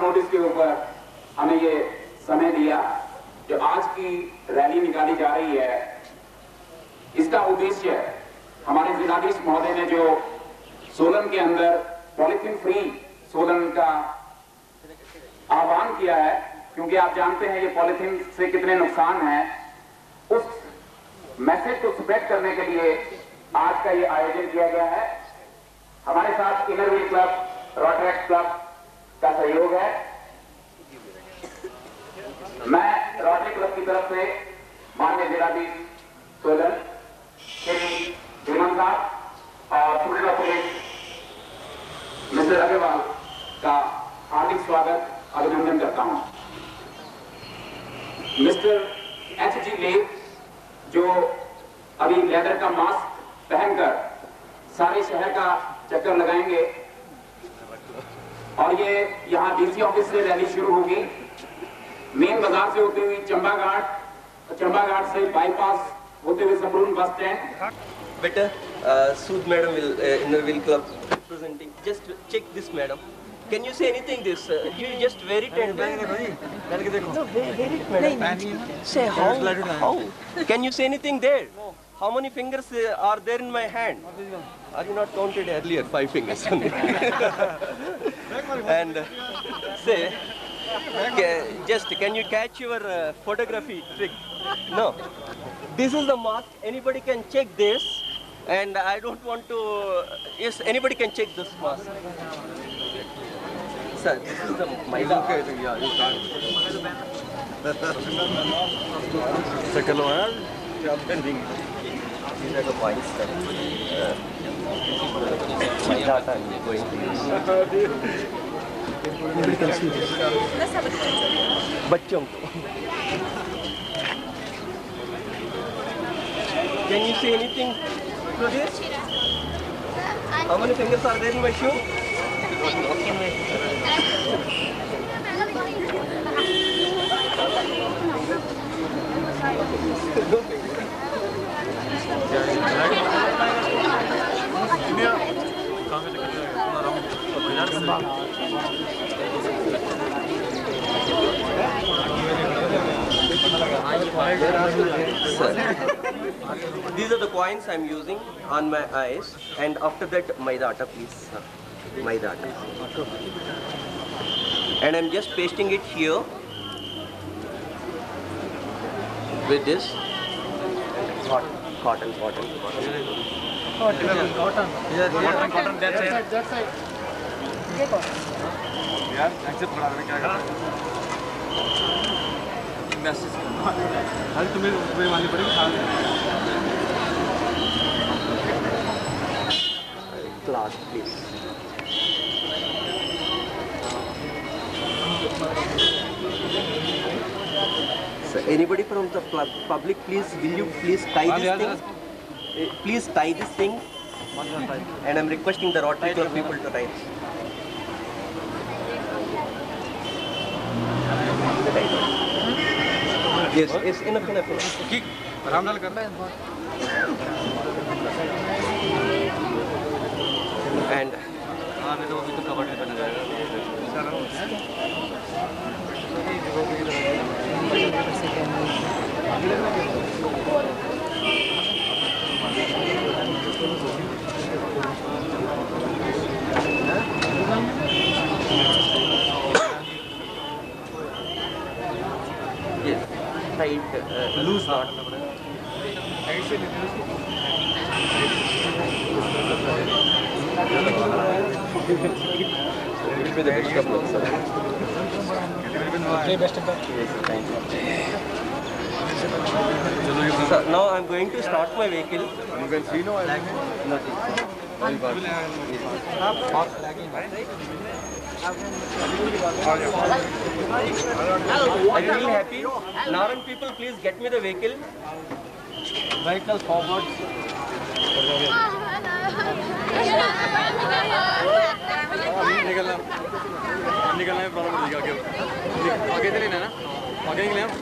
Notice के ऊपर हमें ये समय दिया। जो आज की रैली निकाली जा रही है, इसका उद्देश्य हमारे जिलाधीश महोदय ने जो सोलन के अंदर पॉलिथीन फ्री सोलन का आह्वान किया है, क्योंकि आप जानते हैं ये पॉलिथीन से कितने नुकसान हैं, उस मैसेज को स्प्रेड करने के लिए आज का ये आयोजन किया गया है। हमारे साथ inner wheel club, Rotaract club का सहयोग है। मैं रोटरी क्लब की तरफ से माननीय जिलाधीश सोलन श्री धीमन साहब और सुरक्षा पुलिस मिस्टर अग्रवाल का हार्दिक स्वागत अभिनंदन करता हूं। Mister H. लेव जो अभी लेदर का मास्क पहनकर सारे शहर का चक्कर लगाएंगे और ये यहाँ डीसी ऑफिस से रैली शुरू होगी, मेन बाजार से होते हुए चंबा घाट से बाईपास होते हुए समरून bus stand. Better, Sood madam inner wheel club representing. Just check this, madam. Can you say anything this? You just wear it and wear it. No, wear it, madam. Say how? Can you say anything there? How many fingers are there in my hand? Are you not counted earlier? 5 fingers only. And say, can you catch your photography trick? No. This is the mask. Anybody can check this. And I don't want to, yes, anybody can check this mask. Sir, this is the Maida. Okay, yeah, you got it. Second one, these are the points that Maida are going to use. Everybody can see this. बच्चों को. Can you say anything to this? How many fingers are there in my shoe? These are the coins I'm using on my eyes, and after that Maida atta, please. Maida atta. And I'm just pasting it here with this cotton. Cotton. That side. यार accept करा रहे क्या कर रहे हैं message अरे तुम्हें वे माननी पड़ेगी class please So anybody from the public, please, will you please tie this thing? Please tie this thing. And I'm requesting the Rotary Club people to tie this. Yes, enough. Kick. आराम डाल कर. And हाँ बेटा वो भी तो cover में बना जाएगा. Yes, tight, loose knot. Give me the best of luck, sir. Best of luck. Yes, thank you. So now I'm going to start my vehicle. You can see no nothing. I'm really happy. Naran people, please get me the vehicle. Vehicle forward. निकलना है problem नहीं आगे चले ना आगे निकले हम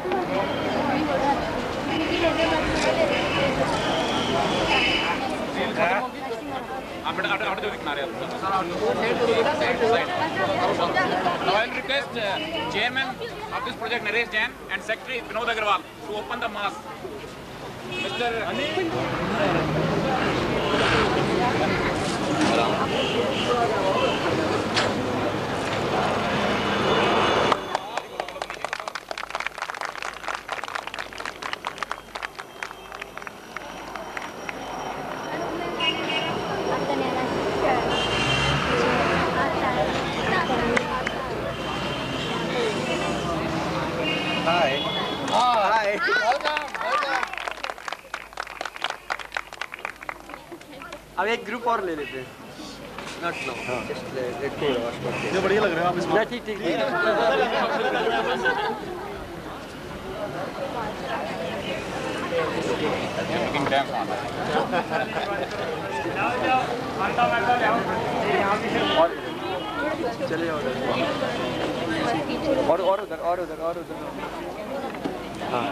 Now I will request Chairman of this project Naresh Jain and Secretary Vinod Agarwal to open the mass. Mr. Hi. Hi. अब एक ग्रुप और ले लेते हैं। Not now. Just let me wash my face. ये बढ़िया लग रहे हो आप इसमें। ठीक ठीक। Looking damn fun. चलिए और उधर हाँ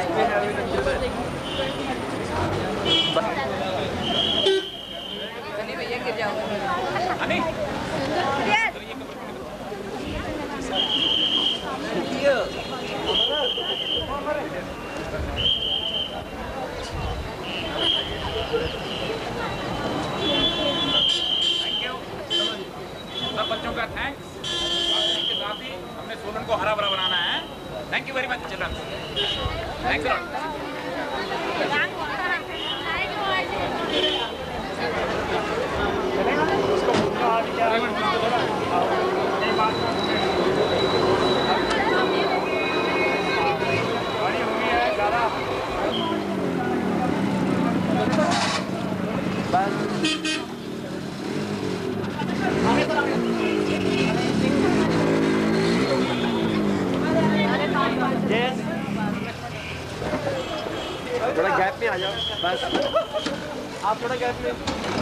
भैया गिर जाओ। सब बच्चों का थैंक्स। के साथ ही हमने सोलन को हरा भरा बनाना है। Thank you very much children. Thanks lot. थोड़ा गैप में आ जाओ बस। आप थोड़ा गैप में